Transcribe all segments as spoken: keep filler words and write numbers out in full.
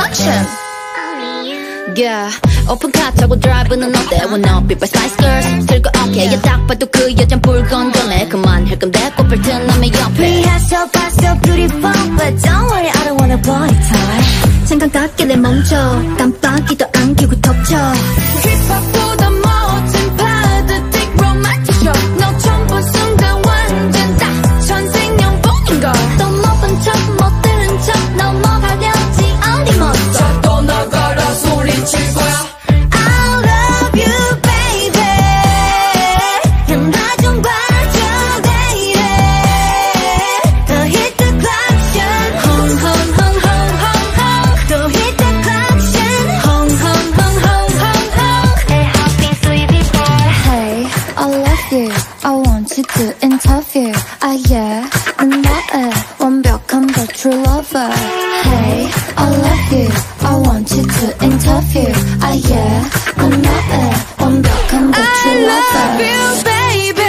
collection. Yeah, 오픈카 타고 드라이브는 어때? Wanna be by Spice Girls? 쓸거없게 얘 딱 봐도 그 여잔 불건전해. 그만할 건데 꽃을 튼 남의 옆에. 리허설 봤어 beautiful but don't worry I don't wanna boy tie. 잠깐 깎길래 멈춰 깜빡이도 안 켜고 덮쳐. 힙합보다 멋진 파드틱 로맨틱 쇼. 너 처음 본 순간 완전 딱 천생연분인걸. 또 못 본 척 못 들은 척 넘어가려지 어디 멋져. 자 떠나가라 소리칠 거야. I love you baby. 그냥 나 좀 봐줘 baby. 더 hit the collection. Hung hung hung hung hung hung. 더 hit the collection. Hung hung hung hung hung hung. Hey happy sweetie boy. Hey I love you. I want you to interview. Ah yeah. 난 너의 완벽한 the true lover. Hey I love you. I want you to interview. Ah yeah. 난 너의 완벽한 the true lover. I love you baby.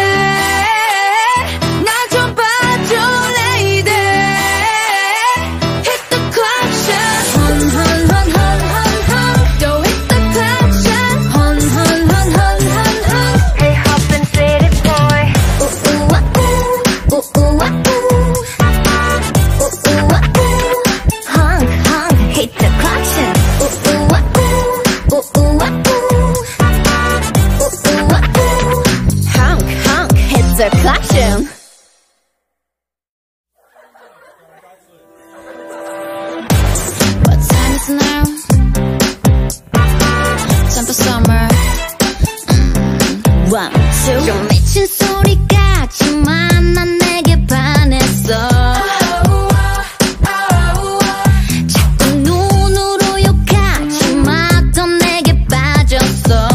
나 좀 봐줘 lady. Hit the collection. Hun hun hun hun hun hun. Go hit the collection. Hun hun hun hun hun hun. Hey hoppin' city boy. Ooh ooh ah ooh. Ooh ooh ah ooh. Ooh ooh ah ooh. Honk honk hit the collection. Ooh ooh ah ooh. Ooh ooh ah ooh. Ooh ooh ah ooh. Honk honk hit the collection. What time is it now? Time for summer. Mm. One, two. 좀 미친 소리 같지만 난 내게 반했어. 자꾸 눈으로 욕하지 마. 또 내게 빠졌어.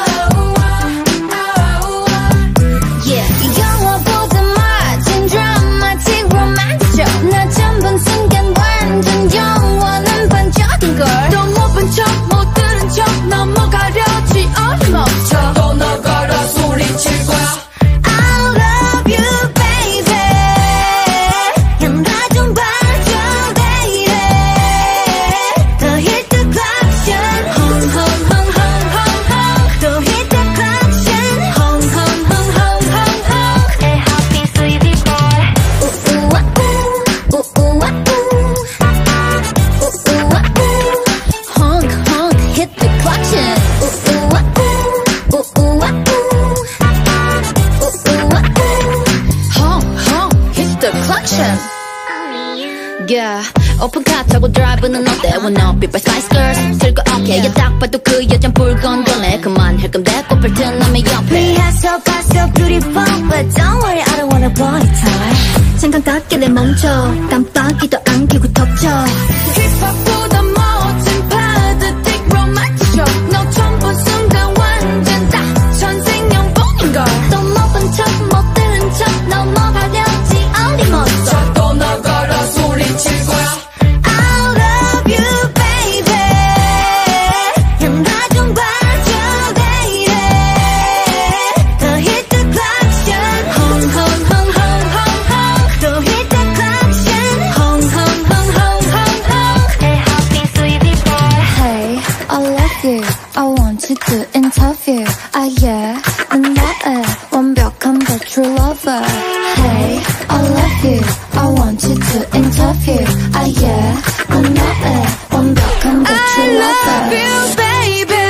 Yeah. 영화보다 멋진 드라마틱 로맨틱 쇼. 나 처음 본 순간 완전 영원한 반전인걸. 또 못 본 척 못 들은 척 넘어가려지 어림없어. 떠나가라 소리칠 거야. I love you baby. 그냥 나 좀 봐줘 baby. 더 hit the collection. Hung hung hung hung hung hung. 더 hit the collection. Hung hung hung hung hung hung. Hey happy sweetie boy. Ooh ooh ah ooh. Ooh ooh ah ooh. Ooh ooh ah ooh. Honk honk hit the collection. Ooh ooh ah ooh. Ooh ooh ah ooh. Ooh ooh ah ooh. Honk honk hit the collection. Yeah, 오픈카 타고 드라이브는 어때? Wanna be by Spice Girls? 쓸거없게 얘 딱 봐도 그 여잔 불건전해. 그만할 건데 꽃을 튼 남의 옆에. 리허설 봤어 beautiful but don't worry I don't wanna boy tie. 잠깐 깎길래 멈춰 깜빡이도 안 켜고 덮쳐. 힙합보다 멋진 파드틱 로맨틱 쇼. 너 처음 본 순간 완전 딱 천생연분인걸. 또 못 본 척 못 들은 척 넘어가려지 어디 멋져. 자 떠나가라 소리칠 거야. I love you baby. 그냥 나 좀 봐줘 baby. 더 hit the collection. Hung hung hung hung hung hung. 더 hit the collection. Hung hung hung hung hung hung. Hey happy sweetie boy. Hey I love you. I want you to interview. Ah yeah. 난 너의 완벽한 the true lover. Hey I love you. I want you to interview. Ah yeah. 난 너의 완벽한 the I true love lover. you baby.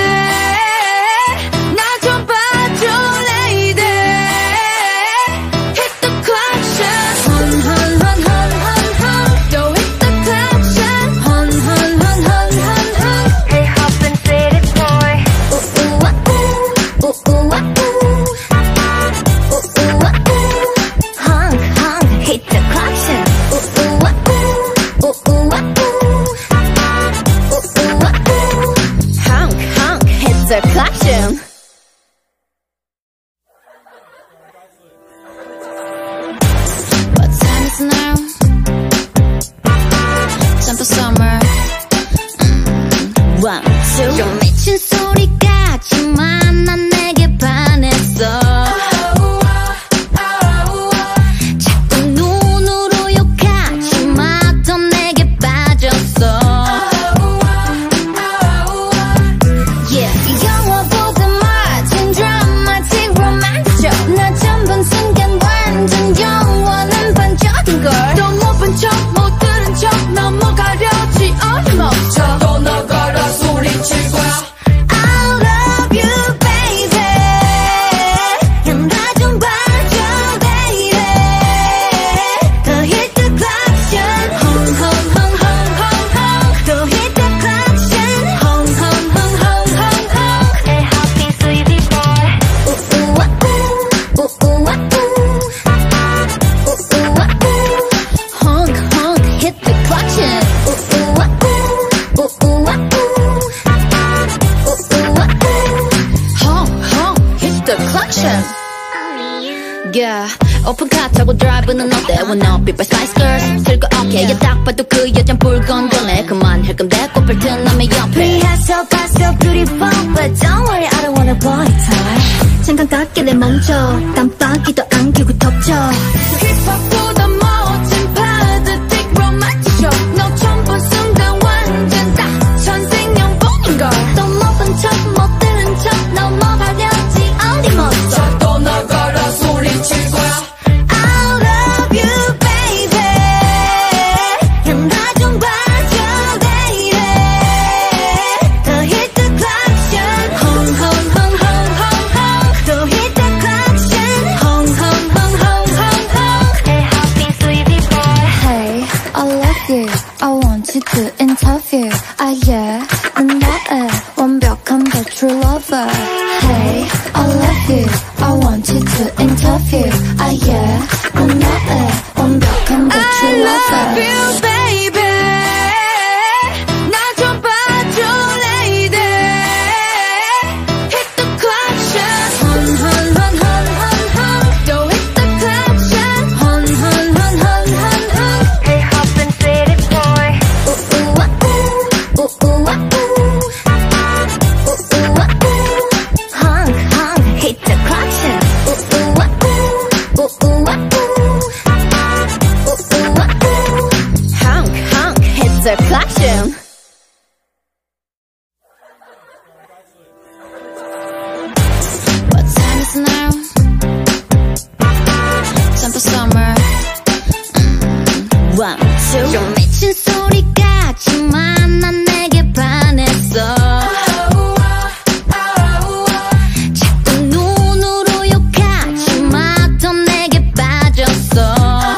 나 좀 봐줘 lady. Hit the collection. Hun hun hun hun hun hun. Go hit the collection. Hun hun hun hun hun hun. Hey hoppin' city boy. Ooh ooh ah ooh. Ooh ooh ah ooh. Ooh ooh ah ooh. Honk honk hit the collection. Ooh ooh ah ooh. Ooh ooh ah ooh. Ooh ooh ah ooh. Honk honk hit the collection. What time is it now? Time for summer. Mm. One, two. 좀 미친 소리 같지만 난 내게 반했어. 자꾸 눈으로 욕하지 마. 또 내게 빠졌어. Yeah, 오픈카 타고 드라이브는 어때? Wanna be by Spice Girls 쓸 거 okay yeah. 딱 봐도 그 여잔 불건전해 그만할 건데 꽃필 튼 남의 옆에 Rehearsal got so beautiful But don't worry I don't wanna body tie 잠깐 깎게 내 멈춰 깜빡이도 안기고 덮쳐 힙합보다 멋진 파드틱 로맨틱 쇼 너 처음 본 순간 완전 딱 천생연분인걸 또 못 본 척 못 들은 척 넘어가려지 어디 멋져 또 나가라 소리칠 거야 I love you baby 그냥 나 좀 봐줘 baby 더 hit the clock 헝 헝 헝 헝 헝 또 hit the clock 헝 헝 헝 헝 헝 Hey happy sweetie boy Hey I love you I want you to interview Ah yeah 난 너의 완벽한 the true lover Hey I love you I want you to interview Ah yeah 난 너의 완벽한 the true lover I love you baby 나 좀 봐줘 lady Hit the clock shot 헝 헝 헝 헝 헝 또 hit the clock shot 헝 헝 헝 헝 헝 Hey hoppin' city boy Ooh ooh ah ooh Ooh ooh ah ooh Ooh ooh ah ooh Honk honk hit the clock shot Ooh ooh ah ooh Ooh ooh ah ooh Ooh ooh ah ooh Honk honk hit the clock shot What time is it now? Time for summer mm. One, two 좀 미친 소리 같지만 난 내게 반했어 자꾸 눈으로 욕하지 마 더 내게 빠졌어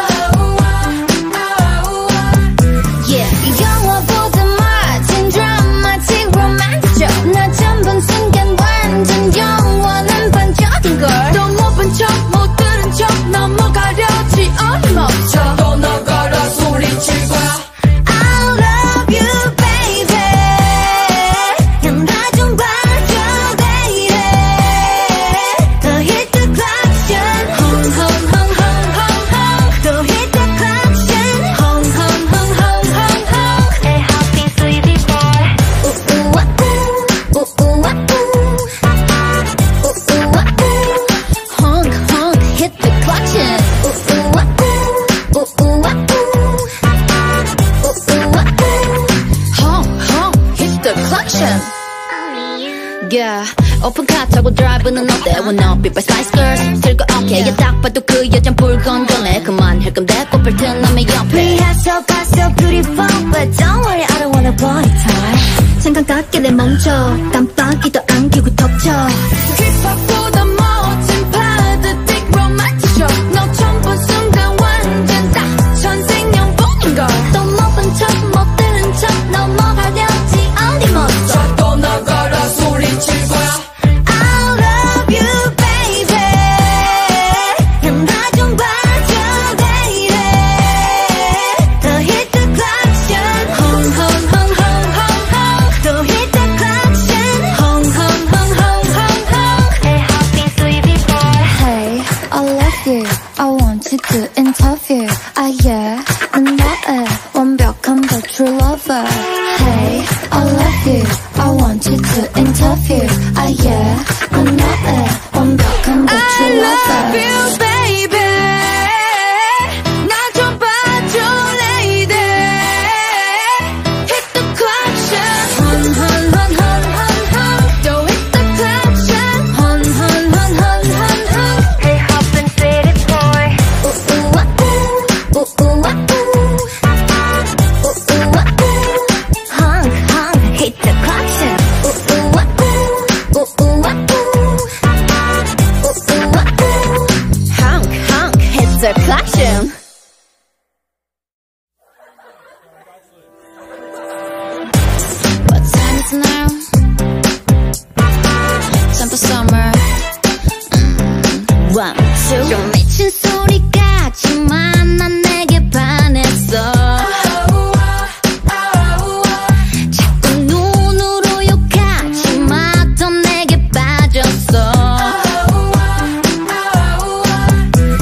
Yeah 영화보다 멋진 드라마틱 로맨틱 쇼 나 처음 본 순간 완전 영원한 반전인 걸 또 못 본 척 못 들은 척 넘어가려지 어림없어 또 나가라 소리칠 거야 I love you baby 그냥 나 좀 봐줘 baby 더 hit the clock shot 헝 헝 헝 헝 헝 또 hit the clock shot 헝 헝 헝 헝 헝 Hey happy sweetie boy Ooh ooh ah ooh Ooh ooh ah ooh Ooh ooh ah ooh Honk honk hit the clock shot Ooh ooh ah ooh Ooh ooh ah ooh Ooh ooh ah ooh Honk honk hit the clock shot Yeah 오픈카 타고 드라이브는 어때 Wanna be by Spice Girls 쓸 거 okay yeah. 딱 봐도 그 여잔 불건전해 그만할 건데 꽃필 튼 남의 옆에 Rehearsal got so beautiful But don't worry I don't wanna body tie 잠깐 깎게 내 멈춰 깜빡이도 안기고 덮쳐 힙합보다 멋진 파드틱 로맨틱 쇼 너 처음 본 순간 완전 딱 천생연분인걸 또 못 본 척 못 들은 척 넘어가려지 어디 멋져 또 나가라 소리칠 거야 I love you baby 그냥 나 좀 봐줘 baby 더 hit the clock shot 헝 헝 헝 헝 헝 또 hit the clock shot 헝 헝 헝 헝 헝 Hey happy sweetie boy Hey I love you I want you to interview Ah yeah 난 너의 완벽한 the true lover Hey I love you I want you to interview Ah yeah 난 너의 완벽한 the true I lover love you baby 나 좀 봐줘 lady Hit the clock shot 헝 헝 헝 헝 헝 또 hit the clock shot 헝 헝 헝 헝 헝 Hey hoppin' city boy Ooh ooh ah ooh Ooh ooh ah ooh Ooh ooh ah ooh Honk honk hit the clock shot Ooh ooh ah ooh Ooh ooh ah ooh Ooh ooh ah ooh Honk honk hit the clock shot What time is it now? Time for summer mm. One, two 좀 미친 소리 같지만 난 내게 반했어 자꾸 눈으로 욕하지 마 더 내게 빠졌어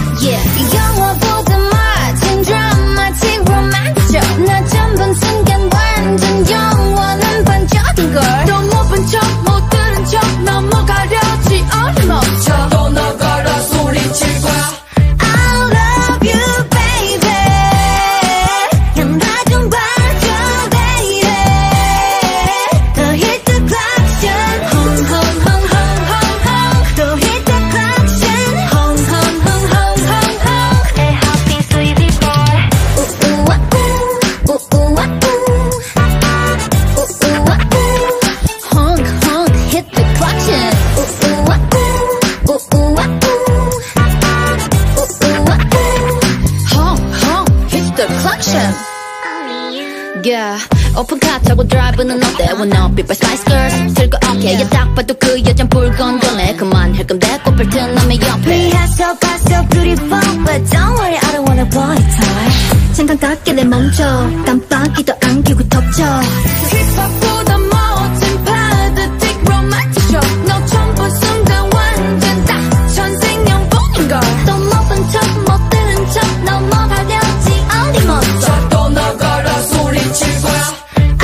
오픈카 타고 드라이브는 어때? Wanna be by Spice Girls 들고 어깨 yeah. 딱 봐도 그 여잔 불건전해 그만할 건데 꽃필 튼 놈의 옆에 Rehearsal got so beautiful But don't worry I don't wanna boy tie 잠깐 깎길래 멈춰 깜빡이도 안 켜고 덮쳐 힙합보다 멋진 파드틱 로맨틱 쇼 너 처음 본 순간 완전 딱 천생연분인걸 또 못 본 척 못 들은 척 넘어가려지 어디 멈춰 또 나가라 소리칠 거야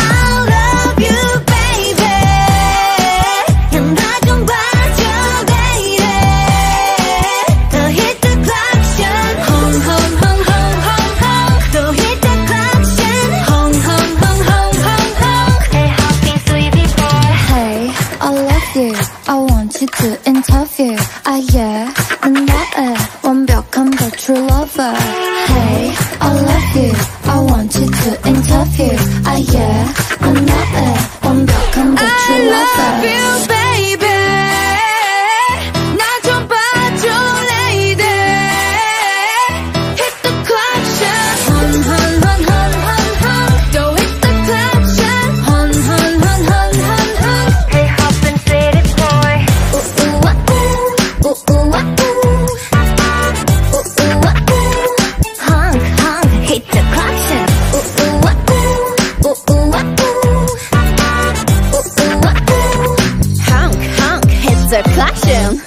to interview 아 yeah 난 너의 완벽한 but true lover Hey I love you I want you to interview 아 yeah 난 너의 완벽한 but true lover I love you baby 나 좀 봐줘 lady Hit the collection hun hun hun hun hun hun Go hit the collection hun hun hun hun hun hun Hey hoppin' city boy The collection.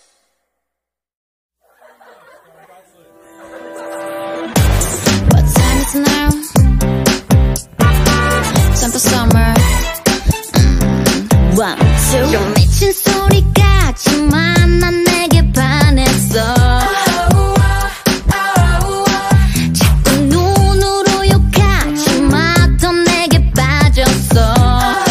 What time is it now? Time for summer. Mm. One, two. 좀 미친 소리 같지만 난 내게 반했어. 자꾸 눈으로 욕하지 마. 또 내게 빠졌어.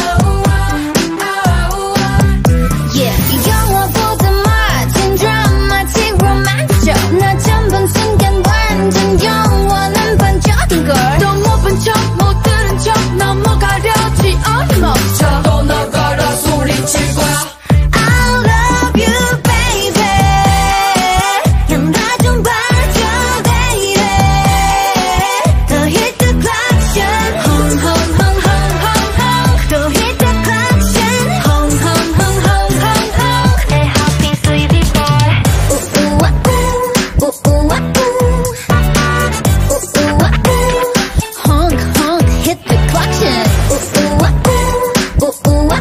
나 전번 순간 완전 영원한 반전인 걸 또 못 본 척 못 들은 척 넘어가려지 어디 멈춰 또 나가라 소리칠 거야 I love you baby 난 나 좀 봐줘 baby 또 hit the collection home home home home home home 또 hit the collection home home home home home home Hey hopping sweetie boy ooh ooh ooh ooh ooh honk honk hit the collection ooh ooh ooh ooh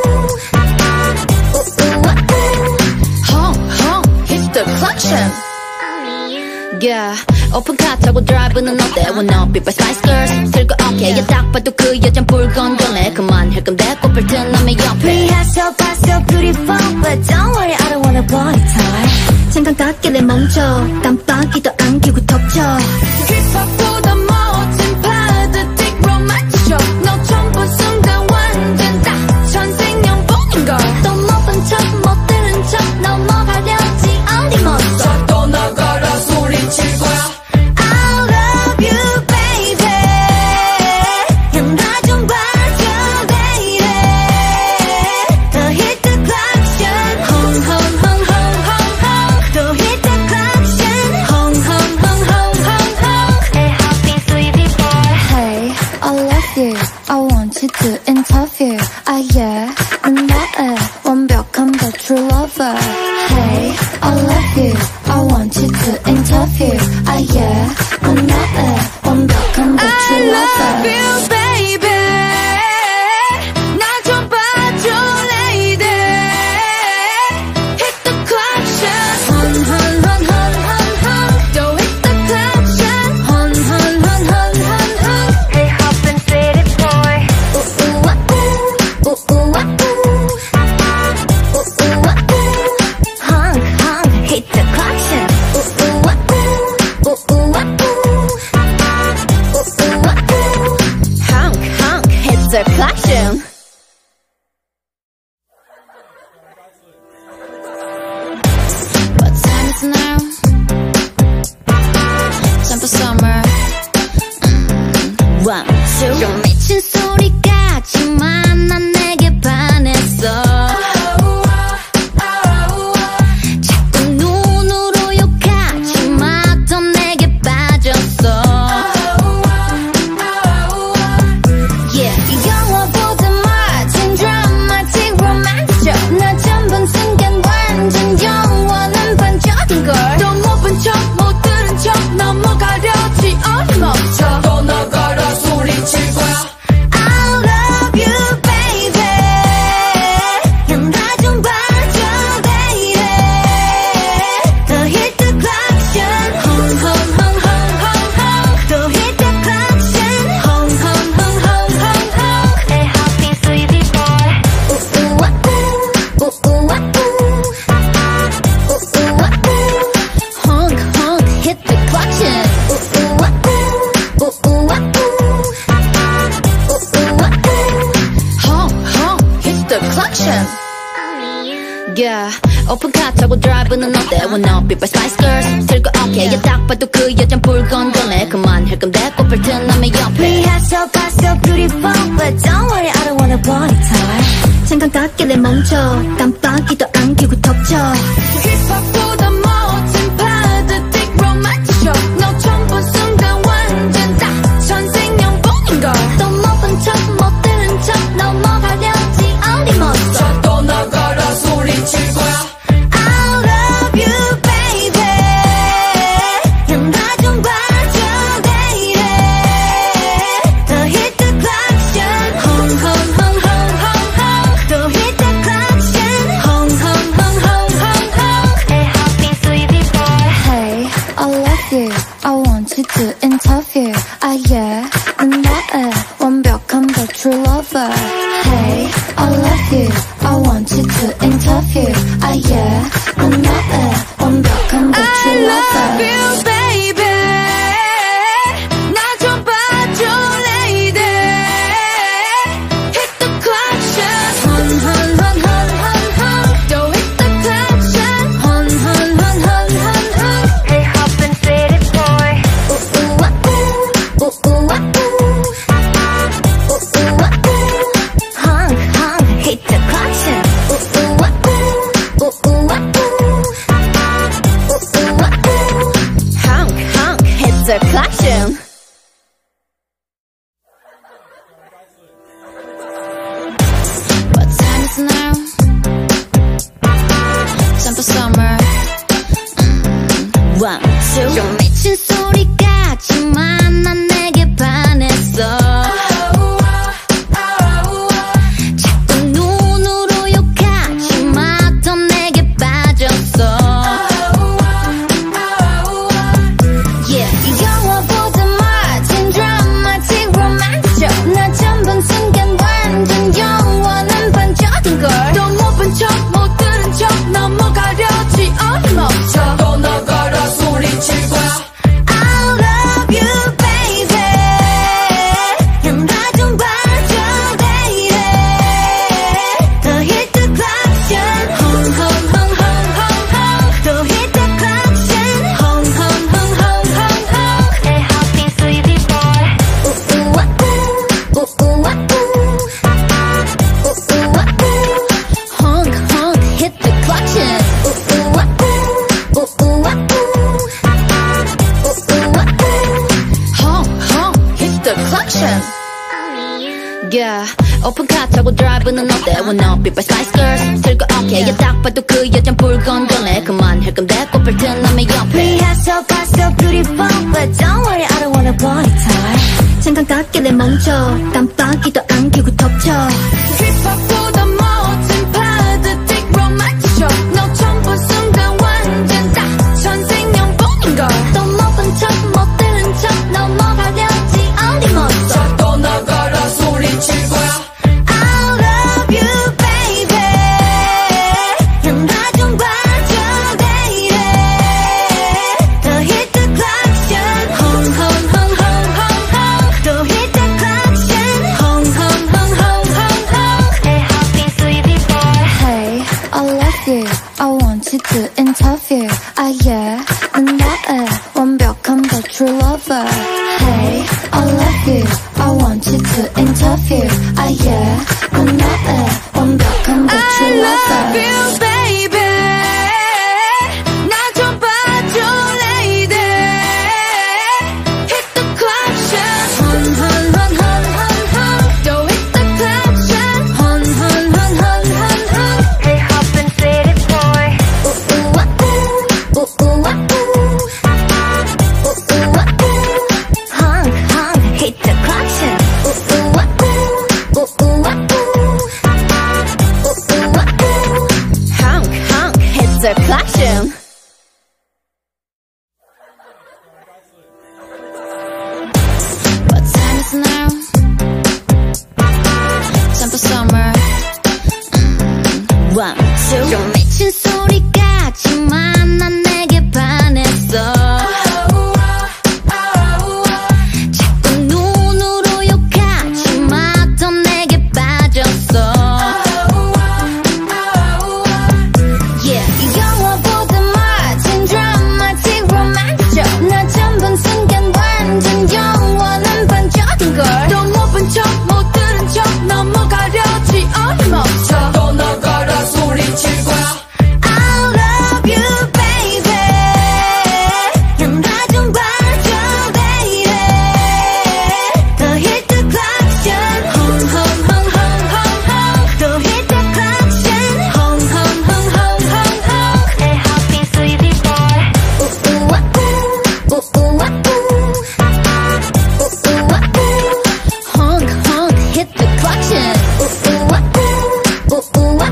honk honk hit the collection yeah 오픈카 타고 드라이브는 어때 Wanna be by Spice Girls 들고 어깨 yeah. 딱 봐도 그 여잔 불건전해 그만할 건데 꽃필 튼 놈의 옆에 Rehearsal got so beautiful But don't worry I don't wanna boy tie 잠깐 깎길래 멈춰 깜빡이도 안 켜고 덮쳐 힙합보다 멋진 파드틱 로맨틱 쇼 너 처음 본 순간 완전 딱 천생연분인걸 또 못 본 척 못 들은 척 넘어가려지 어디 멈춰 또 나가라 소리칠 거야 I love you baby 난 나 좀 봐줘 baby 또 hit the collection home home home home home home 또 hit the collection home home home home home home Hey hopping sweetie boy Hey I love you I want you to interview 아 yeah 난 너의 완벽한 but true lover Hey I love you I want you to interview 아 yeah 난 너의 완벽한 but true lover I love you baby 나 좀 봐줘 lady Hit the collection hun hun hun hun hun hun 또 hit the collection hun hun hun hun hun hun Hey hoppin' city boy ooh ooh ooh ooh ooh the collection. Yeah, 오픈카 타고 드라이브는 어때? Wanna be by Spice Girls 들고 오케이 yeah. 딱 봐도 그 여잔 붉은 거네 그만할 건데 꽃을 튼 남의 옆에 We have so far so beautiful But don't worry I don't wanna body tie 잠깐 닿길래 멈춰 깜빡이도 안 켜고 덮쳐 힙합보다 멋진 파드틱 로맨틱 쇼 너 처음 본 순간 완전 딱 천생연분인걸 또 못 본 척 못 들은 척 넘어가려지 어림없어 또 나가라 소리칠 거야 I love you baby 그냥 나 좀 봐줘 baby 더 hit the collection Home home home home home home 또 hit the collection Home home home home home home Hey happy sweetie boy Hey I love you I want you to interview Ah yeah 난 나의 완벽한 the true lover Hey I love you I want you to interview Ah yeah 난 나의 완벽한 the true lover I love you baby 나 좀 봐줘 lady Hit the collection Hun hun hun hun hun hun 또 hit the collection Hun hun hun hun hun hun Hey hoppin' city boy Ooh ooh ah ooh Ooh ooh ah ooh Ooh ooh ah ooh Honk honk hit the collection Ooh ooh ah ooh Ooh ooh ah ooh Ooh ooh ah ooh Honk honk hit the collection What time is it now? Time for summer mm. One, two 좀 미친 소리 같지만 난 내게 반했어 자꾸 눈으로 욕하지마 더 내게 빠졌어 Yeah 영화보다 멋진 드라마틱 로맨틱 쇼 나 처음 본 순간 완전 영원한 반전인걸 또 못 본 척 못 들은 척 넘어가려지 어림없어 또 나가라 소리칠 거야 I love you baby 그냥 나 좀 봐줘 baby 더 hit the collection Home home home home home home 또 hit the collection Home home home home home home Hey happy sweetie boy Ooh ooh ah ooh Ooh ooh ah ooh Ooh ooh ah ooh Honk honk hit the collection Ooh ooh ah ooh Ooh ooh ah ooh Ooh ooh ah ooh Honk honk hit the collection Yeah 오픈카 타고 드라이브는 어때 Wanna be by Spice Girls 들고 오케이 yeah. 딱 봐도 그 여잔 붉은 거네 그만할 건데 꽃을 튼 남의 옆에 We have so far so beautiful But don't worry I don't wanna body tie 잠깐 닿길래 멈춰 깜빡이도 안 켜고 덮쳐 힙합보다 멋진 파드틱 로맨틱 쇼 너 처음 본 순간 완전 딱 천생연분인걸 또 못 본 척 못 들은 척 넘어가려지 어림없어 또 나가라 소리칠 거야 I love you baby 그냥 나 좀 봐줘 baby 더 hit the collection Home home home home home home 또 hit the collection Home home home home home home Hey happy sweetie boy Hey I love you I want you to interview Ah yeah 난 나의 완벽한 the true lover Hey I love you I want you to interview Ah yeah 난 나의 완벽한 the I true love lover you baby 나 좀 봐줘 lady Hit the collection Hun hun hun hun hun hun 또 hit the collection Hun hun hun hun hun hun Hey hoppin' city boy Ooh ooh ah ooh Ooh ooh ah ooh Ooh ooh ah ooh Honk honk hit the collection Ooh ooh ah ooh Ooh ooh ah ooh Ooh ooh ah ooh Honk honk hit the collection What time is it now? Time for summer mm. One, two 좀 미친 소리 같지만 난 내게 반했어 자꾸 눈으로 욕하지마 더 내게 빠졌어 우우와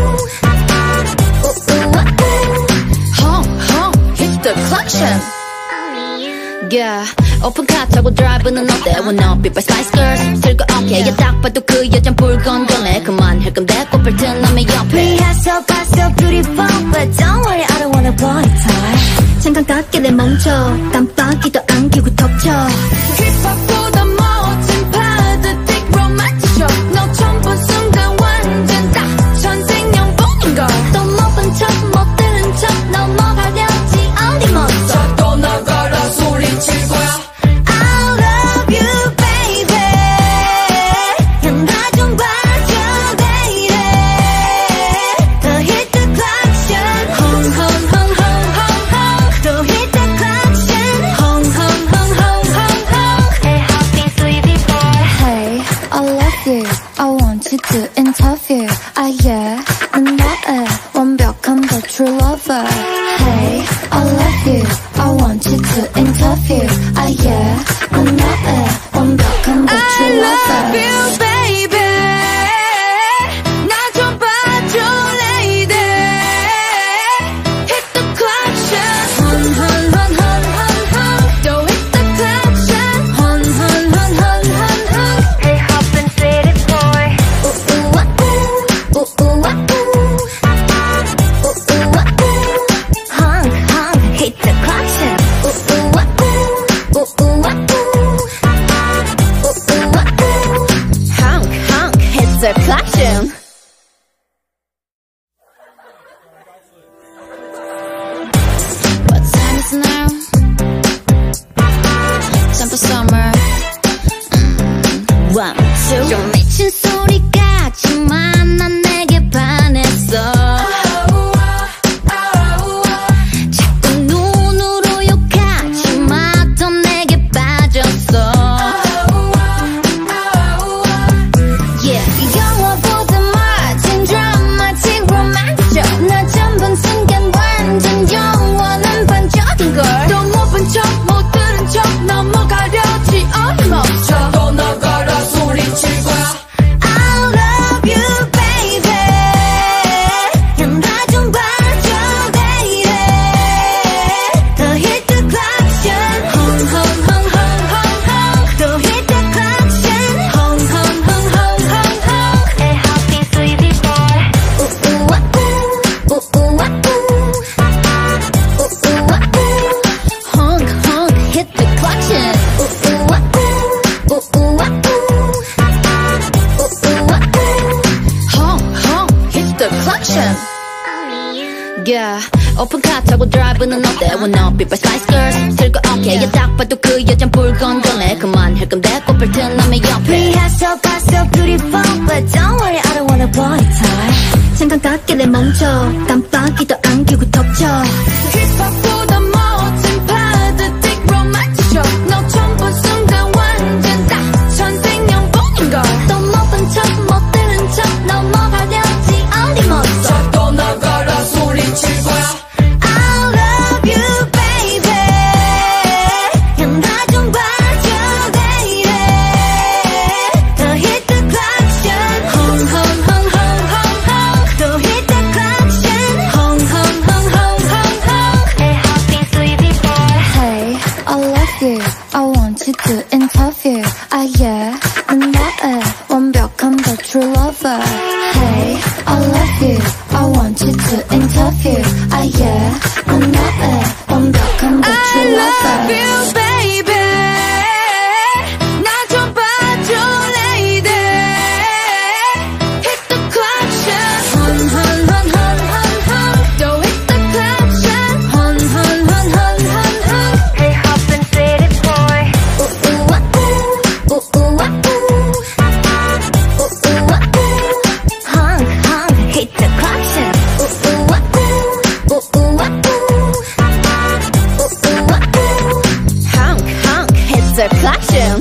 우우와 Honk honk hit the collection. Yeah 오픈카 타고 드라이브는 어때? Wanna be by Spice Girls 즐거웠게 yeah. 딱 봐도 그 여잔 불건전해 그만할 건데 꽃필 튼 남의 옆에 리허설 봤어 beautiful but don't worry I don't wanna body tie 잠깐 깎게 내 멈춰 깜빡이도 안 켜고 덮쳐 힙합보다 멋진 파드 틱 로맨틱 쇼 너 처음 본 순간 완전 딱 천생연분인걸 또 못 본 척 못 들은 척 넘어가려지 어디 멈춰 또 나가라 소리칠 거야 to interview ah yeah 난 너의 완벽한 the true lover Hey I love you I want you to interview ah yeah 난 너의 완벽한 the true lover I love you baby 나 좀 봐줘 lady Hit the collection hun hun hun hun hun hun 또 hit the collection hun hun hun hun hun hun Hey hoppin' city boy 우우와 우우와 우우와 Honk honk hit the collection 우우와 우우와 우우와 Honk honk hit the collection. What time is it now? Time for summer. mm. One, two 좀 미친 소리 같지만 난 내게 반했어 자꾸 눈으로 욕하지마 또 내게 빠졌어 Yeah 영화보다 멋진 드라마틱 로맨틱 쇼 나 처음 본 순간 완전 영원한 반전인 걸 또 못 본 척 못 들은 척 넘어가려지 어디 멈춰 또 나가라 소리칠 거야 I love you baby 나 좀 봐줘 lady 더 hit the collection hun hun hun hun hun hun 또 hit the collection hun hun hun hun hun hun Hey happy sweetie boy 우우와 우우와 우우와 Honk honk hit the collection. 우우와 우우와 우우와 Honk honk hit the collection. Yeah 오픈카 타고 드라이브는 어때? Wanna be by Spice Girls 즐거웠게 yeah. 딱 봐도 그 여잔 불건전해 그만할 건데 꽃필 튼 남의 옆에 리허설 봤어 beautiful but don't worry I don't wanna body tie 잠깐 깎게 내 멈춰 깜빡이도 안 켜고 덮쳐 힙합보다 멋진 파드 틱 로맨틱 쇼 너 처음 본 순간 완전 딱 천생연분인걸 또 못 본 척 못 들은 척 넘어가려지 어디 멈춰 또 나가라 소리칠 거야 I love you baby 나 좀 봐줘 lady 더 hit the collection hun hun hun hun hun hun 또 hit the collection hun hun hun hun hun hun Hey happy sweetie boy Hey I love you I want you to interview ah yeah 난 너의 완벽한 the true lover Hey I love you I want you to interview ah yeah 난 너의 완벽한 the true I love lover you baby 나 좀 봐줘 lady Hit the collection hun hun hun hun hun hun 또 hit the collection hun hun hun hun hun hun Hey hoppin' city boy 우우와 우우와 우우와 Honk honk hit the collection 우우와 우우와 우우와 Honk honk hit the collection.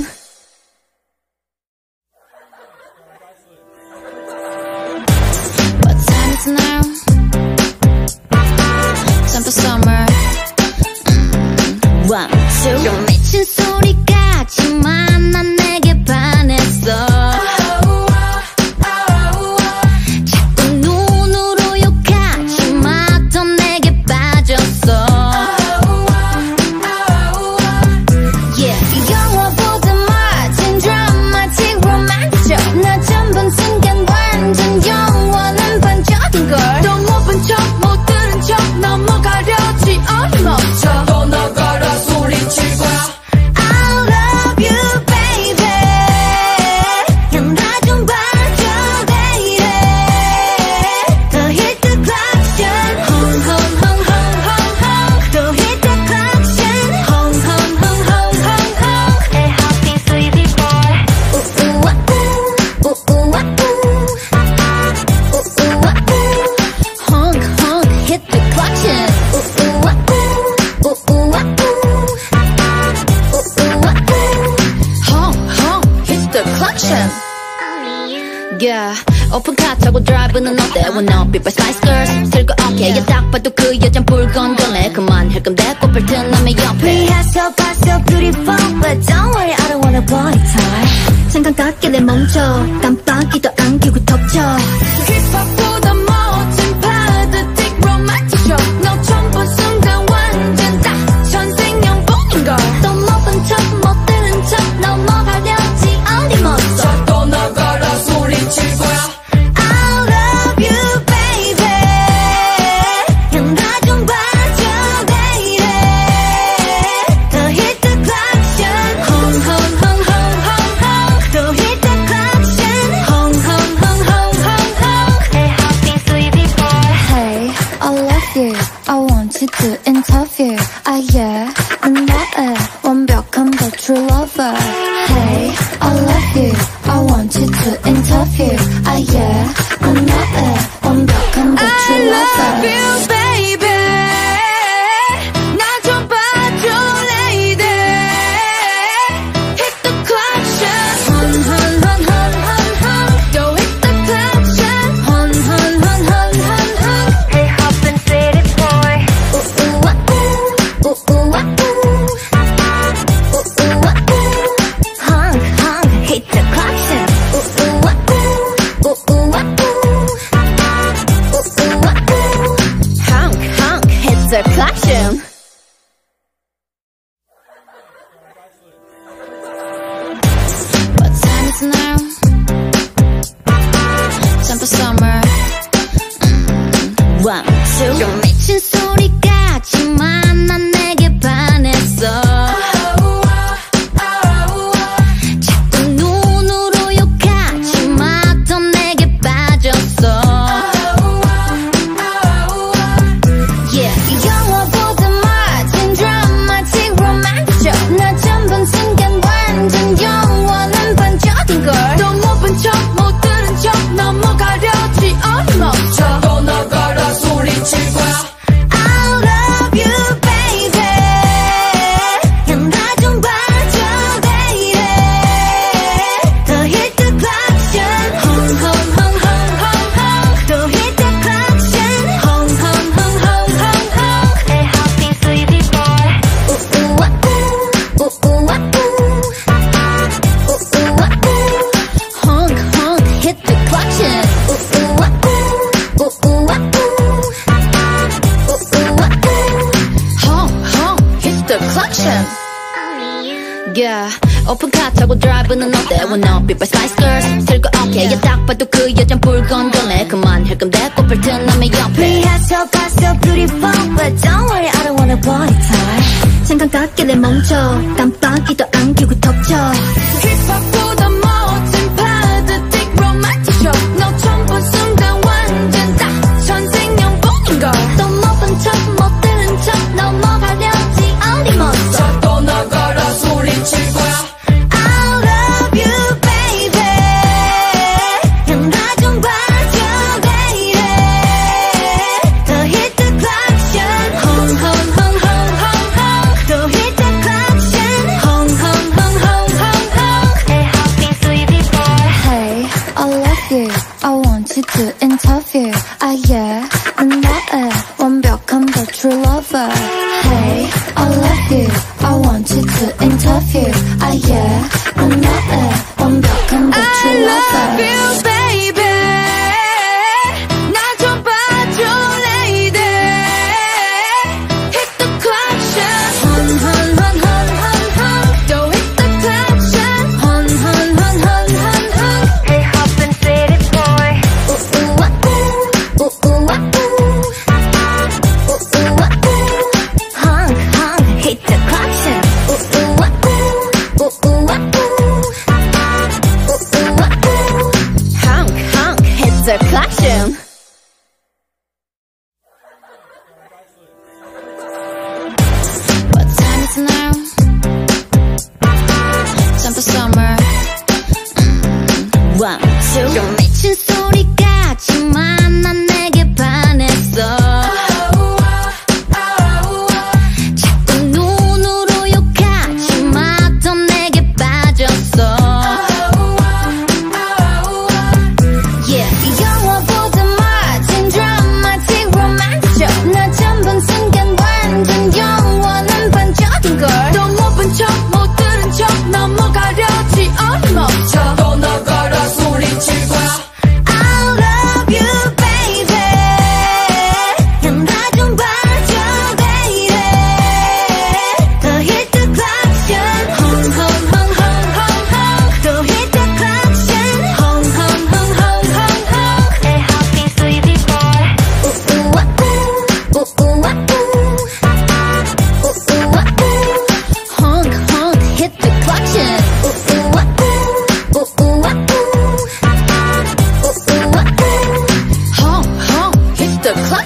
What time is it now? Time for summer. mm. One, two 좀 미친 소리 같지만 난 내게 반했어 오픈카 타고 드라이브는 어때? Wanna be by Spice Girls 들고 어깨 야 딱 봐도 그 여잔 붉은 걸레 그만할 건데 꽃을 튼 남의 옆에 Rehearsal but so beautiful But don't worry I don't wanna body time 잠깐 깎길래 멈춰 깜빡이도 안 켜고 덮쳐 힙합보다 멋진 파드틱 로맨틱 쇼 너 처음 본 순간 완전 딱 천생연분인걸 또 못 본 척 못 들은 척 넘어가려지 어디 멈춰 또 나가라 소리칠 거야 I love you baby 나 좀 봐줘 baby 더 hit the clock 헝 헝 헝 헝 헝 더 hit the clock 헝 헝 헝 헝 헝 Hey happy sweetie boy Hey I love you I want you to interview Ah yeah 난 너의 완벽한 the true lover Hey I love you I want you to interview Ah yeah 난 너의 완벽한 the true lover I love you baby 나 좀 봐줘 lady Hit the clock shot 헝 헝 헝 헝 헝 또 hit the clock shot 헝 헝 헝 헝 헝 Hey hoppin' city boy Ooh ooh ah ooh Ooh ooh ah ooh Ooh ooh ah ooh Honk honk hit the clock Ooh ooh ah ooh Ooh ooh ah ooh Ooh ooh ah ooh honk honk hit the clock What time is it now? Time for summer mm. One, two 좀 미친 소리 같지만 난 내게 반했어 자꾸 눈으로 욕하지마 더 내게 빠졌어 Yeah 영화보다 멋진 드라마틱 로맨틱 나 처음 본 순간 완전 영원한 반전인 걸 또 못 본 척 못 들은 척 넘어가려지 어림없어 또 나가라 소리칠 거야 I love you baby 나 좀 봐줘 baby 더 hit the clock 헝 헝 헝 헝 헝 더 hit the clock 헝 헝 헝 헝 헝 Hey happy sweetie boy Ooh ooh ah ooh Ooh ooh ah ooh Ooh ooh ah ooh honk honk hit the clock Ooh ooh ah ooh Ooh ooh ah ooh Ooh ooh ah ooh honk honk hit the clock Yeah 오픈카 타고 드라이브는 어때 Wanna be by Spice Girls 들고 어깨 야 딱 봐도 그 여잔 붉은 걸레 그만할 건데 꽃을 튼 남의 옆에 Rehearsal but so beautiful But don't worry I don't wanna body time 잠깐 깎길래 멈춰 깜빡이도 안 켜고 덮쳐 힙합보다 멋진 파드틱 로맨틱 쇼 너 처음 본 순간 완전 딱 천생연분인걸 또 못 본 척 못 들은 척 넘어가려지 어디 멈춰 또 나가라 소리칠 거야 I love you baby 나 좀 봐줘 baby 더 hit the clock 헝 헝 헝 헝 헝 더 hit the clock 헝 헝 헝 헝 헝 Hey happy sweetie boy Hey I love you I want you to interview Ah yeah 난 너의 완벽한 the true lover Hey I love you I want you to interview Ah yeah 난 너의 완벽한 the I true love lover you baby 나 좀 봐줘 lady Hit the clock shot 헝 헝 헝 헝 헝 또 hit the clock shot 헝 헝 헝 헝 헝 Hey hoppin' city boy Ooh ooh ah ooh Ooh ooh ah ooh Ooh ooh ah ooh Honk honk hit the clock Ooh ooh ah ooh Ooh ooh ah ooh Ooh ooh ah ooh honk honk hit the clock What time is it now? Time for summer mm. One, two 좀 미친 소리 같지만 난 내게 반했어 자꾸 눈으로 욕하지마 더 내게 빠졌어 Yeah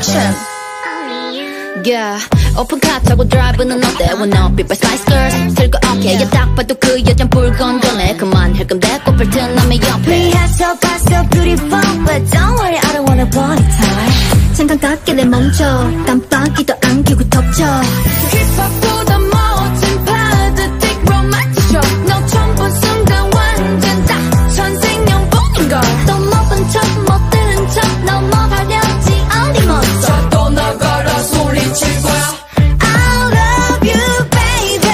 collection. Yeah, 오픈카 타고 드라이브는 어때? Wanna be by Spice Girls 즐거웠게 yeah. 딱 봐도 그 여잔 붉은 전에 그만할 건데 꽃을 튼 남의 옆에 We have so far so beautiful But don't worry I don't wanna body tie 잠깐 깎게 내 멈춰 깜빡이도 안 켜고 덮쳐 힙합보다 멋진 파드틱 로맨틱 쇼 너 처음 본 순간 완전 딱 천생연분인걸 또 못 본 척 못 들은 척 넘어가려지 어디 멈춰 또 나가라 소리칠 거야 I love you baby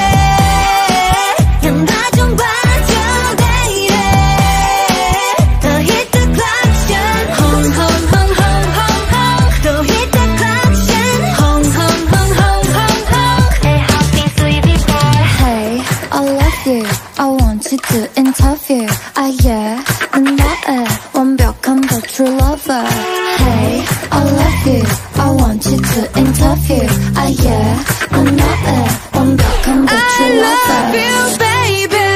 양가 좀 봐줘 baby 더 hit the collection Hung hung hung hung hung hung 또 hit the collection Hung hung hung hung hung hung Hey happy sweetie boy Hey I love you I want you to interview Ah yeah 난 너의 완벽한 the true lover Hey I love you I want you to interview Ah yeah 난 너의 완벽한 the true lover I love you baby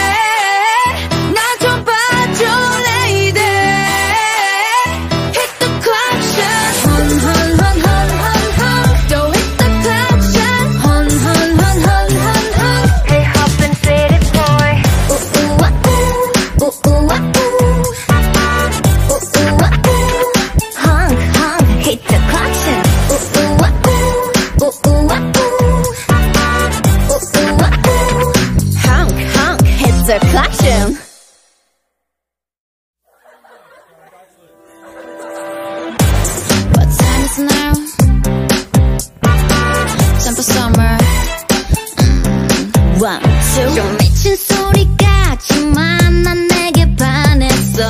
나 좀 봐줘 lady Hit the collection Hun hun hun hun hun hun 또 hit the collection Hun hun hun hun hun hun Hey hoppin' city boy Ooh ooh ah ooh Ooh ooh ah ooh Ooh ooh ah ooh Honk honk hit the collection Ooh ooh ah ooh Ooh ooh ah ooh Ooh ooh ah ooh Honk honk hit the collection What time is it now? Time for summer mm. One, two 좀 미친 소리 같지만 난 내게 반했어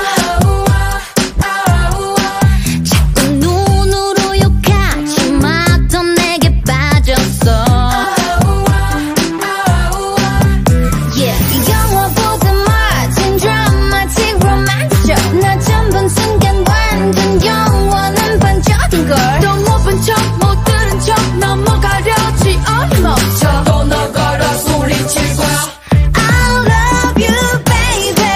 자꾸 눈으로 욕하지마 또 내게 빠졌어 Yeah. 영화보다 멋진 드라마틱 로맨틱 쇼 나 처음 본 순간 완전 영원한 반전인걸 또 못 본 척 못 들은 척 넘어가려지 어디 멈춰 또 나가라 소리칠 거야 I love you baby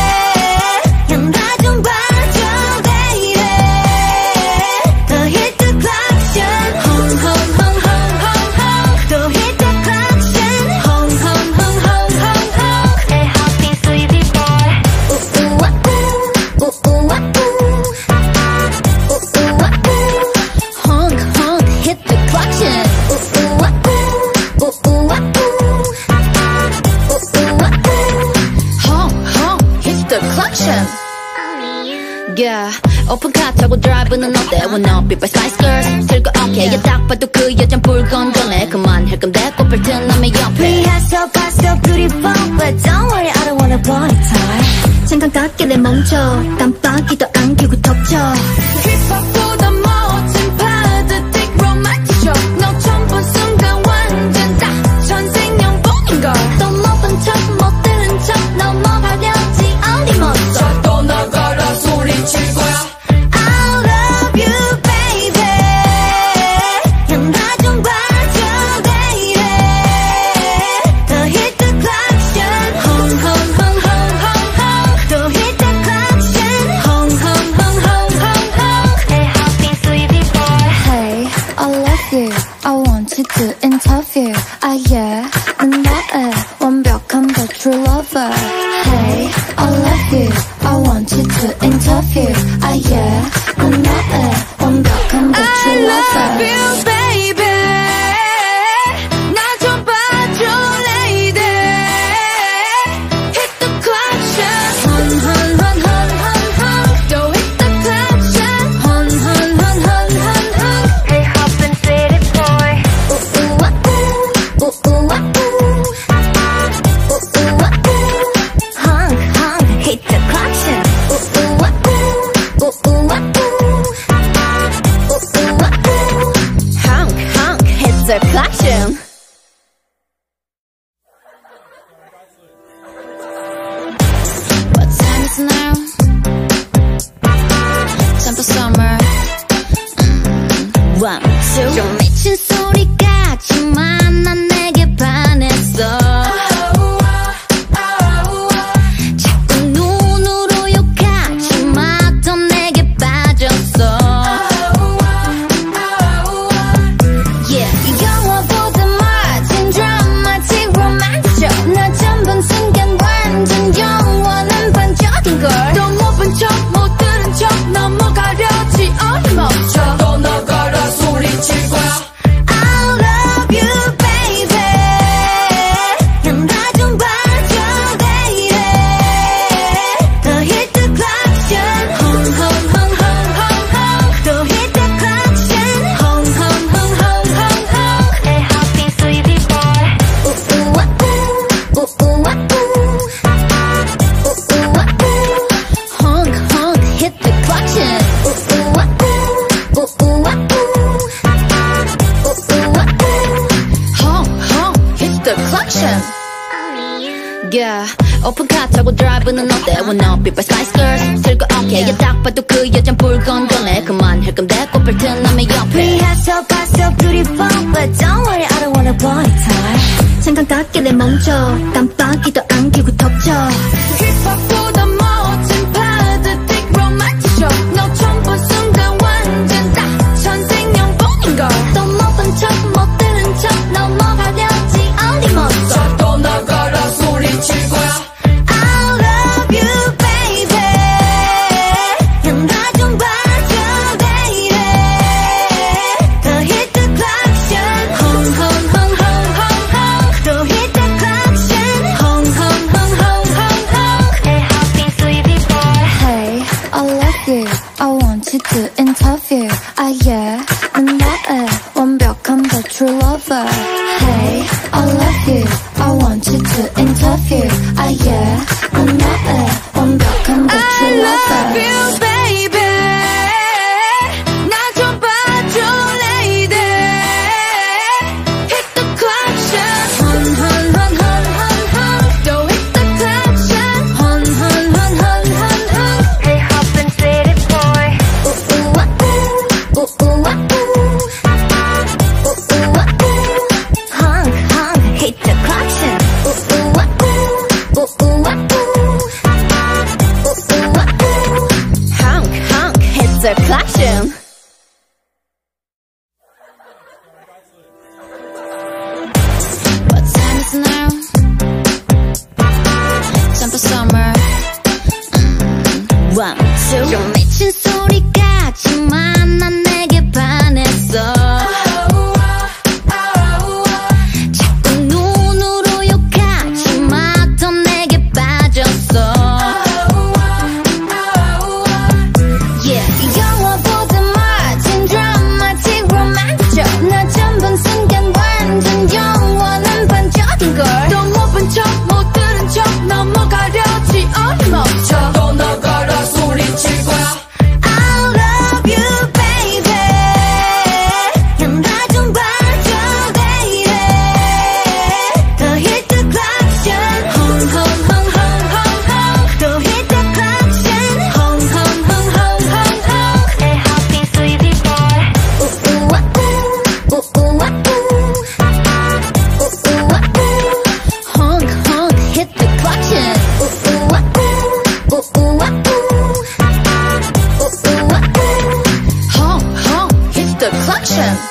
양가 좀 봐줘 baby 더 hit the collection Hung hung hung hung hung hung 또 hit the collection Hung hung hung hung hung hung Hey happy sweetie boy Ooh ooh ah ooh Ooh ooh ah ooh Ooh ooh ah ooh Honk honk hit the collection Ooh ooh ah ooh Ooh ooh ah ooh Ooh ooh ah ooh Honk honk hit the collection Yeah, 오픈카 타고 드라이브는 어때? Wanna be by Spice Girls 즐거웠게 yeah. 딱 봐도 그 여잔 붉은 전에 그만할 건데 꽃을 튼 남의 We 옆에 have so far so beautiful But don't worry I don't wanna body tie 잠깐 깎게 내 멈춰 깜빡이도 안 켜고 덮쳐 힙합보다 멋진 파드틱 로맨틱 쇼 너 처음 본 순간 완전 딱 천생연분인걸 또 못 본 척 못 들은 척 넘어가려지 어디 멈춰 또 나가라 소리칠 거야 I love you baby 양가 좀 봐줘 baby 더 hit the collection Hung hung hung hung hung hung 또 hit the collection Hung hung hung hung hung hung Hey happy sweetie boy Hey I love you I want you to interview Ah yeah 난 너의 완벽한 the true lover Hey I love you I want you to interview Ah yeah 난 너의 완벽한 the I true love lover you baby 나 좀 봐줘 lady Hit the collection Hun hun hun hun hun hun 또 hit the collection Hun hun hun hun hun hun Hey hoppin' city boy Ooh ooh ah ooh Ooh ooh ah ooh Ooh ooh ah ooh Honk honk hit the collection Ooh ooh ah ooh Ooh ooh ah ooh Ooh ooh ah ooh Honk honk hit the collection What time is it now? Time for summer mm. One, two 좀 미친 소리 같지만 난 내게 반했어 자꾸 눈으로 욕하지마 또 내게 빠졌어 Yeah, 오픈카 타고 드라이브는 어때? When up, people spice girls 들고 어깨에 딱 봐도 그 여잔 불건전해 그만할 건데 꽃을 튼 남의 옆에 리허설 봤어 beautiful But don't worry I don't wanna body time 생각 닿게 내 멈춰 깜빡이도 안 켜고 덮쳐 힙합보다 멋진 파드틱 로맨틱 쇼 너 처음 본 순간 완전 딱 천생연분인걸 또 못 본 척 못 들은 척 넘어가려지 어림없어 또 나가라 소리칠 거야 I love you baby 나 좀 봐줘 baby 더 hit the clock home home home home home home 또 hit the clock home home home home home home Hey happy sweetie boy Hey I love you I want you to interview Ah yeah 난 너의 완벽한 the true lover Hey I love you I want you to interview Ah yeah 난 너의 완벽한 the true lover I love you baby 나 좀 봐줘 lady Hit the clock hun hun hun hun hun hun 또 hit the clock hun hun hun hun hun hun Hey hoppin' city boy Ooh ooh ah ooh Ooh ooh ah ooh Ooh ooh ah ooh Honk honk hit the clock Ooh ooh ah ooh Ooh ooh ah ooh Ooh ooh ah ooh honk honk hit the clock What time is it now? Time for summer mm. One, two 좀 미친 소리 같지만 난 내게 반했어 자꾸 눈으로 욕하지마 더 내게 빠졌어 Yeah 영화보다 멋진 드라마틱 로맨틱 나 처음 본 순간 완전 영원한 반전인걸 또 못 본 척 못 들은 척 넘어가려지 어림없어 또 나가라 소리칠 거야 I love you baby 나 좀 봐줘 baby 더 hit the clock home home home home home home 또 hit the clock home home home home home home Hey happy sweetie boy Ooh ooh ah ooh Ooh ooh ah ooh Ooh ooh ah ooh Honk honk hit the clock Ooh ooh ah ooh Ooh ooh ah ooh Ooh ooh ah ooh honk honk hit the clock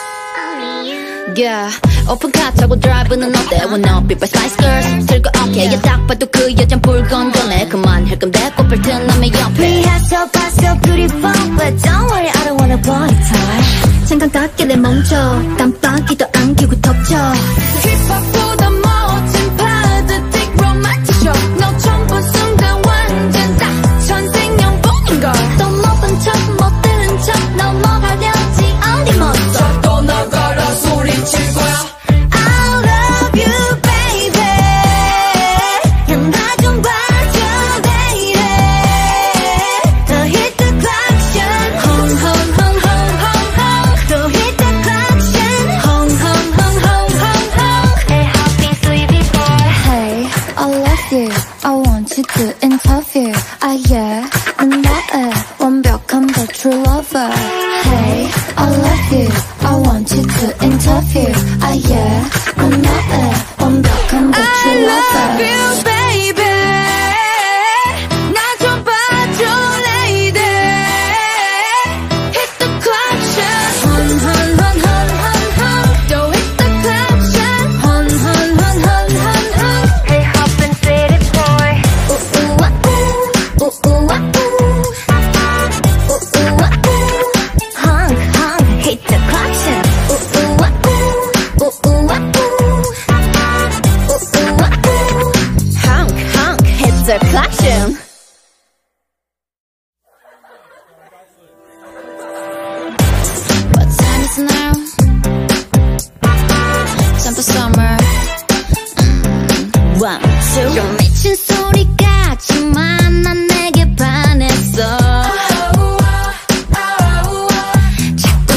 Yeah 오픈카 타고 드라이브는 어때 When up people spice girls 들고 어깨에 딱 봐도 그 여잔 불건전해 그만할 건데 꽃을 튼 남의 옆에 리허설 봤어 beautiful But don't worry I don't wanna body time 생각 닿게 내 멈춰 깜빡이도 안 켜고 덮쳐 힙합보다 멋진 파드틱 로맨틱 쇼 너 처음 본 순간 완전 딱 천생연분인걸 또 못 본 척 못 들은 척 넘어가려지 어림없어 또 나가라 소리칠 거야 I love you baby 나 좀 봐줘 baby 더 hit the clock home home home home home home 또 hit the clock home home home home home home Hey happy sweetie boy Hey I love you I want you to interview Ah yeah 난 너의 완벽한 the true lover Hey I love you I want you to interview Ah yeah 난 너의 완벽한 the true lover I love you baby 나 좀 봐줘 lady Hit the clock hun hun hun hun hun hun 또 hit the clock hun hun hun hun hun hun Hey hoppin' city boy Ooh ooh ah ooh Ooh ooh ah ooh Ooh ooh ah ooh Honk honk hit the clock Ooh ooh ah ooh Ooh ooh ah ooh Ooh ooh ah ooh honk honk hit the clock What time is it now? Time for summer mm. One, two 좀 미친 소리 같지만 난 내게 반했어 자꾸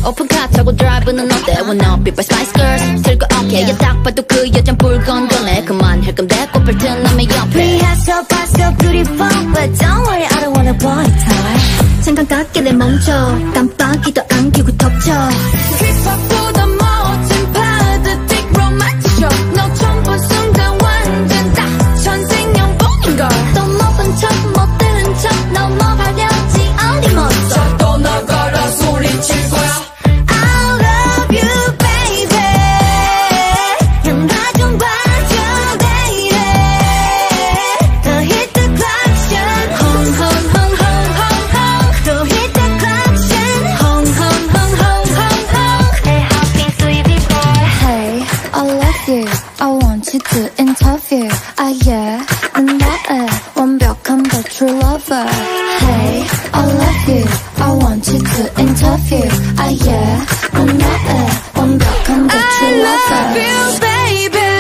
오픈카 타고 드라이브는 어때? When up, people Spice Girls 들고 어깨 딱 봐도 그 여잔 붉은 걸레 그만할 건데 꽃을 튼 남의 옆에 We have so fast, so beautiful But don't worry, I don't wanna body tie 잠깐 깎길래 멈춰 깜빡이도 안 켜고 덮쳐 힙합보다 멋진 파드틱 로맨틱 쇼 너 처음 본 순간 완전 딱 천생연분인걸 또 못 본 척, 못 들은 척 넘어가려지 어디 멋져 또 나가라 소리칠 거야 I love you, baby 양가 좀 봐줘, baby 더 hit the collection Hung, hung, hung, hung, hung, hung 더 hit the collection Hung, hung, hung, hung, hung, hung Hey, happy sweetie boy Hey, I love you I want you to interview Ah yeah, 난 너의 완벽한 the true lover Hey, I love you I want you to interview Ah yeah, 난 너의 완벽한 the true lover I love you, baby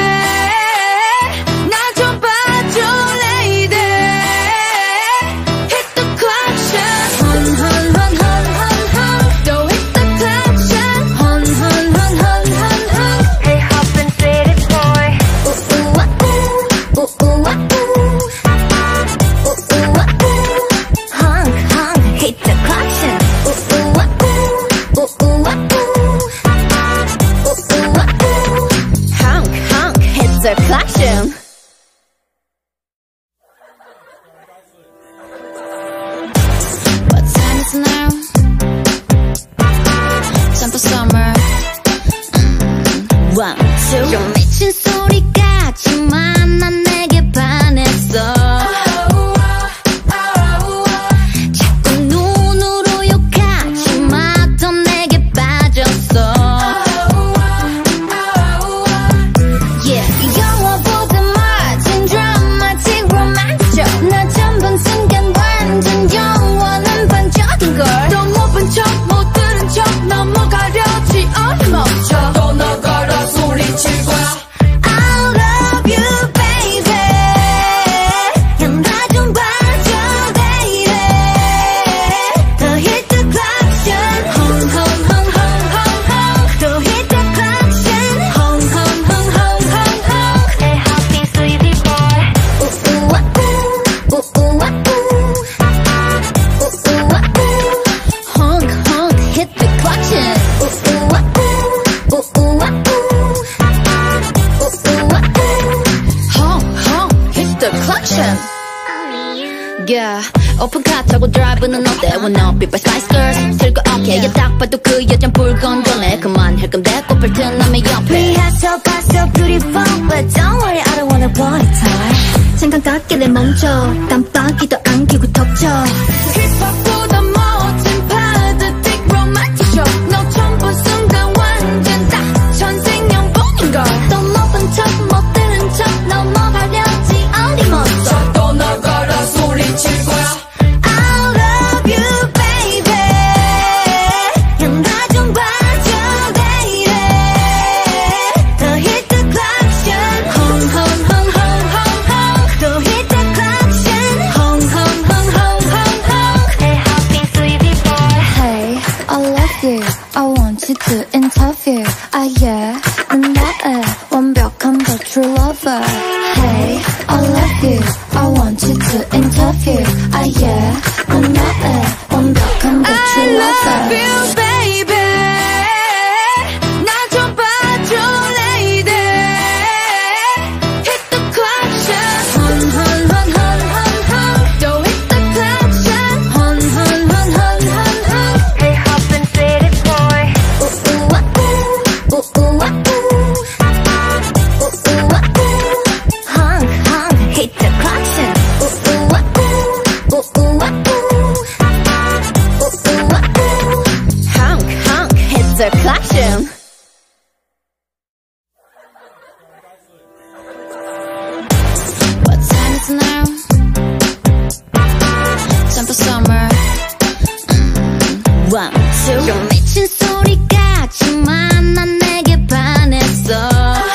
나 좀 봐줘, lady Hit the collection Hun, hun, hun, hun, hun, hun 또 hit the collection Hun, hun, hun, hun, hun, hun Hey, hoppin' city boy Ooh, ooh, ah, ooh Ooh, ooh, ah, ooh Ooh, ooh, ah, ooh Hung, hung, hit the collection Ooh, ooh, ah, ooh Ooh, ooh, ah, ooh Ooh, ooh, ah, ooh Hung, hung, hit the collection What time is it now? Time for summer mm. One, two 좀 미친 소리 같지만 난 내게 반했어 자꾸 눈으로 욕하지마 더 내게 빠졌어 Yeah 영화보다 멋진 드라마틱 로맨틱 나 처음 본 순간 완전 영원한 반전인걸 또 못 본 척 못 들은 척 넘어가려지 어디 멈춰 또 나가라 소리칠 거야 I love you, baby 양가 좀 봐줘, baby 더 hit the collection Hung, hung, hung, hung, hung, hung 더 hit the collection Hung, hung, hung, hung, hung, hung Hey, happy sweetie boy Ooh, ooh, ah, ooh Ooh, ooh, ah, ooh Ooh, ooh, ah, ooh Hung, hung, hit the collection Ooh, ooh, ah, ooh Ooh, ooh, ah, ooh Ooh, ooh, ah, ooh Hung, hung, hit the collection Yeah 오픈카 타고 드라이브는 어때? When up, people Spice Girls 들고 어깨 딱 봐도 그 여잔 붉은 걸레 그만할 건데 꽃을 튼 남의 We 옆에 have so fast, so beautiful But don't worry, I don't wanna body tie 잠깐 깎길래 멈춰 깜빡이도 안 켜고 덮쳐 힙합보다 멋진 파드틱 로맨틱 쇼 너 처음 본 순간 완전 딱 천생연분인걸 또 못 본 척, 못 들은 척 넘어가려지 어디 멈춰 또 나가라 소리칠 거야 I love you, baby 양가 좀 봐줘, baby 더 hit the collection Hung, hung, hung, hung, hung, hung 더 hit the collection Hung, hung, hung, hung, hung, hung Hey, happy sweetie boy Hey, I love you I want you to interview Ah yeah, 난 너의 완벽한 the true lover Hey, I love you I want you to interview Ah yeah, 난 너의 완벽한 the true I love lover you, baby 나 좀 봐줘, lady Hit the collection Hun, hun, hun, hun, hun, hun 또 hit the collection Hun, hun, hun, hun, hun, hun Hey, hoppin' city boy Ooh, ooh, ah, ooh Ooh, ooh, ah, ooh Ooh, ooh, ah, ooh Hung, hung, hit the collection Ooh, ooh, ah, ooh Ooh, ooh, ah, ooh Ooh, ooh, ah, ooh Hung, hung, hit the collection What time is it now? Time for summer mm. One, two 좀 미친 소리 같지만 난 내게 반했어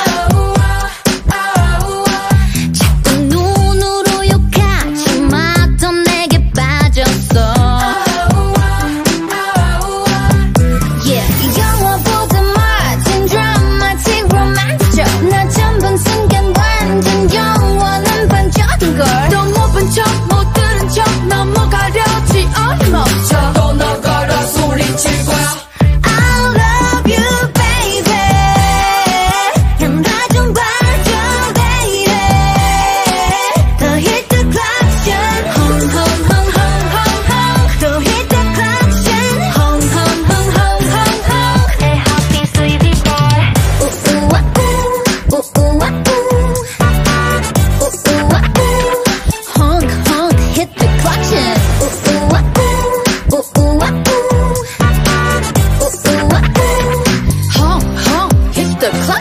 자꾸 눈으로 욕하지마 더 내게 빠졌어 Yeah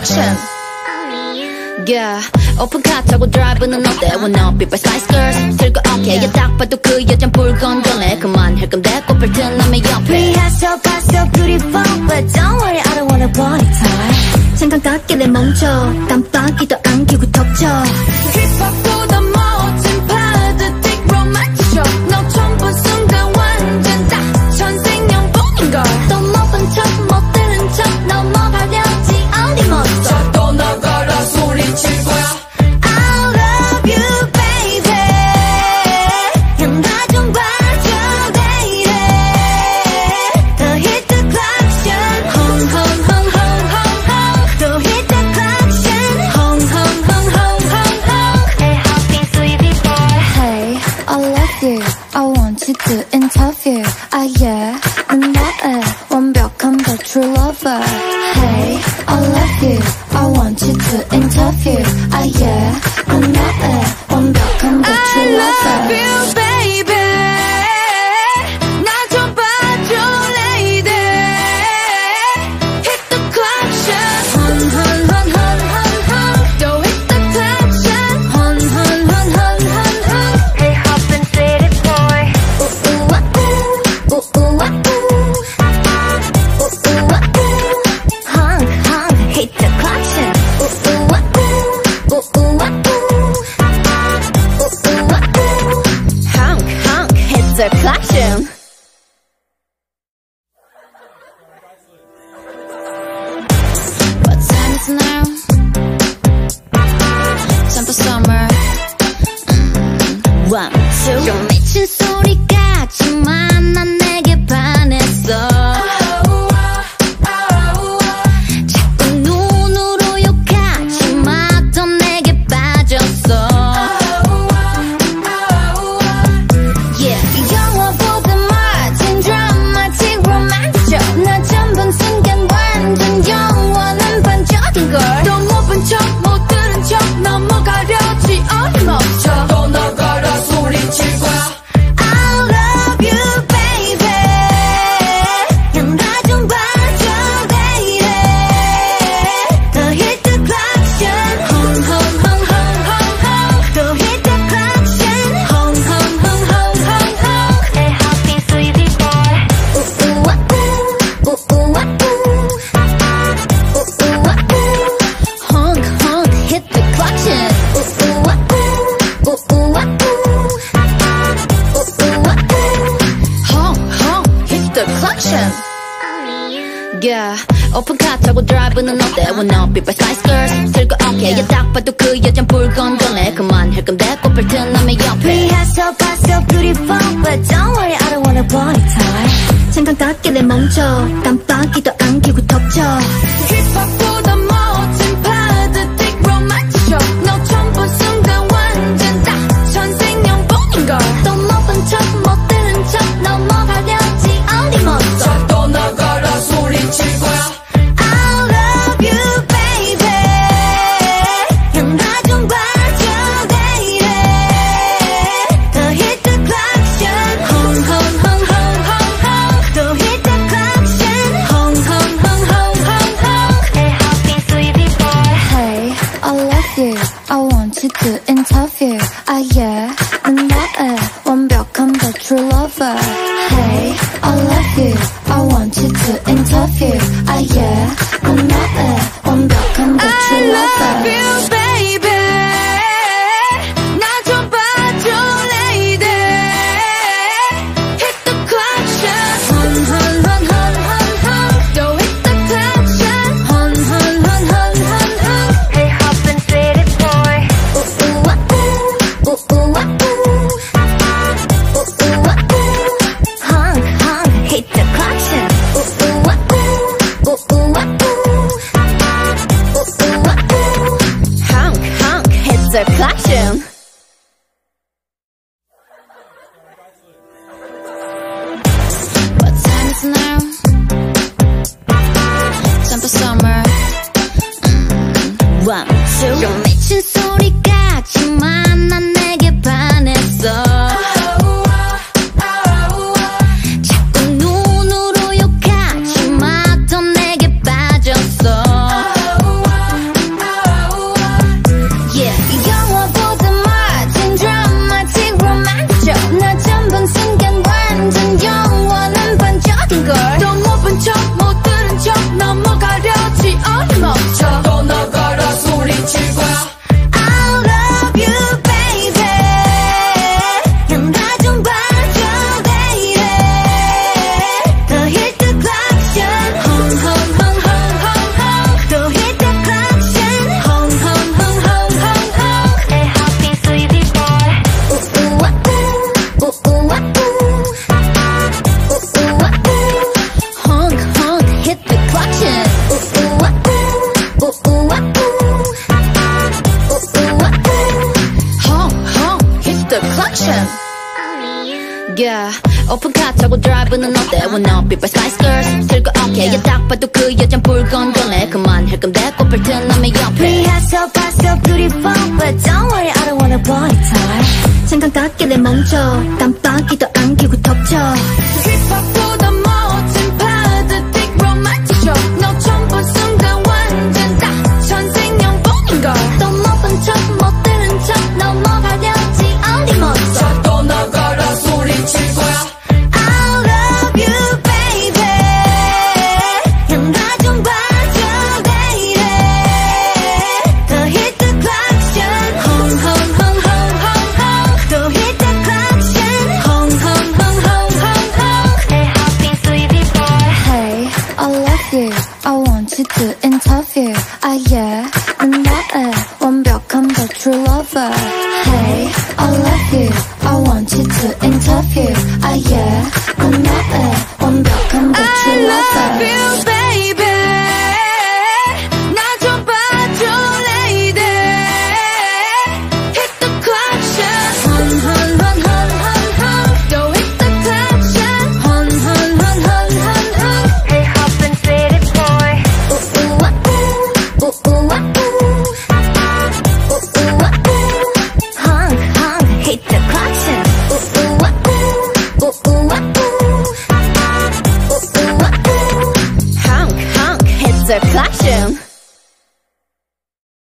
collection. Yeah, 오픈카 타고 드라이브는 어때? Wanna be by Spice Girls 즐거웠게 yeah. 딱 봐도 그 여잔 불건전해 그만할 건데 꽃을 튼 남의 옆에 We have so fast, so beautiful But don't worry, I don't wanna body time 잠깐 깎길래 멈춰 깜빡이도 안 켜고 덮쳐 힙합보다 멋진 파드틱 로맨틱 쇼 너 처음 본 순간 완전 딱 천생연분인걸 또 못 본 척, 못 들은 척 넘어가려지 어디 멈춰 또 나가라 소리칠 거야 I love you baby 향가 좀 봐줘 baby 더 hit the collection Hung hung hung hung hung hung 또 hit the collection Hung hung hung hung hung hung Hey happy sweetie boy Hey I love you I want you to interview Ah yeah 난 너의 완벽한 the true lover Hey I love you I want you to interview Ah yeah 난 너의 완벽한 the true lover I love you baby 나 좀 봐줘 lady Hit the collection Hun hun hun hun hun hun 또 hit the collection Hun hun hun hun hun hun Hey hoppin' city boy Ooh ooh ah ooh Ooh ooh ah ooh Ooh ooh ah ooh Hung hung hit the collection Ooh ooh ah ooh Ooh ooh ah ooh Ooh ooh ah ooh Hung hung hit the collection What time is it now? Time for summer mm. One, two 좀 미친 소리 같지만 난 내게 반했어 자꾸 눈으로 욕하지마 또 내게 빠졌어 Yeah. 영화보다 멋진 드라마틱 로맨틱 쇼 나 처음 본 순간 완전 영원한 반전인걸 또 못 본 척 못 들은 척 넘어가려지 어디 멈춰 또 나가라 소리칠 거야 I love you baby 향가 좀 봐줘 baby 더 hit the collection Hung hung hung hung hung hung 또 hit the collection Hung hung hung hung hung hung Hey happy sweetie boy Ooh ooh ah ooh Ooh ooh ah ooh Ooh ooh ah ooh Hung hung hit the collection Ooh ooh ah ooh Ooh ooh ah ooh Ooh ooh ah ooh Hung hung hit the collection Yeah, 오픈카 타고 드라이브는 어때? Wanna be by Spice Girls 즐거웠게 yeah. 딱 봐도 그 여잔 불건전해 그만할 건데 꽃을 튼 남의 옆에 We have so fast, so beautiful But don't worry, I don't wanna body time 잠깐 깎길래 멈춰 깜빡이도 안 켜고 덮쳐 힙합보다 멋진 파드틱 로맨틱 쇼 너 처음 본 순간 완전 딱 천생연분인걸 또 못 본 척, 못 들은 척 넘어가려지 어디 멈춰 또 나가라 소리칠 거야 I love you baby 향가 좀 봐줘 baby 더 hit the collection Hung hung hung hung hung hung 또 hit the collection Hung hung hung hung hung hung Hey happy sweetie boy Hey I love you I want you to interview Ah yeah 난 너의 완벽한 the true lover Hey I love you I want you to interview Ah yeah 난 너의 완벽한 the true I lover love you baby 나 좀 봐줘 lady Hit the collection Hun hun hun hun hun hun 또 hit the collection Hun hun hun hun hun hun Hey hoppin' city boy Ooh ooh ah ooh Ooh ooh ah ooh Ooh ooh ah ooh Hung hung hit the collection Ooh ooh ah ooh Ooh ooh ah ooh Ooh ooh ah ooh Hung hung hit the collection What time is it now? Time for summer mm. One, two 좀 미친 소리 같지만 난 내게 반했어 자꾸 눈으로 욕하지마 또 내게 빠졌어 Yeah, 오픈카 타고 드라이브는 어때? When up, people spice girls 즐거웠게 yeah. 딱 봐도 그 여잔 불건전해 그만할 건데 꽃을 튼 남의 옆에 Please so fast, so beautiful But don't worry, I don't wanna body touch 생각 닿길래 멈춰 깜빡이도 안 켜고 덮쳐 힙합보다 멋진 파드틱 로맨틱 쇼 너 처음 본 순간 완전 딱 천생연분인걸 또 못 본 척, 못 들은 척 넘어가려지 어디 멋져 자 떠나가라 소리칠 거야 I love you baby 향가 좀 봐줘 baby 더 hit the collection Hung hung hung hung hung hung 또 hit the collection Hung hung hung hung hung hung Hey happy sweetie boy Hey I love you I want you to interview Ah yeah 난 너의 완벽한 the true lover Hey I love you I want you to interview Ah yeah 난 너의 완벽한 the true lover I love you baby 나 좀 봐줘 lady Hit the collection Hun hun hun hun hun hun 또 hit the collection Hun hun hun hun hun hun Hey hoppin' sweetie boy Ooh ooh ah ooh Ooh ooh ah ooh Ooh ooh ah ooh Hung hung hit the collection Ooh ooh ah ooh Ooh ooh ah ooh Ooh ooh ah ooh Hunk hunk hit the collection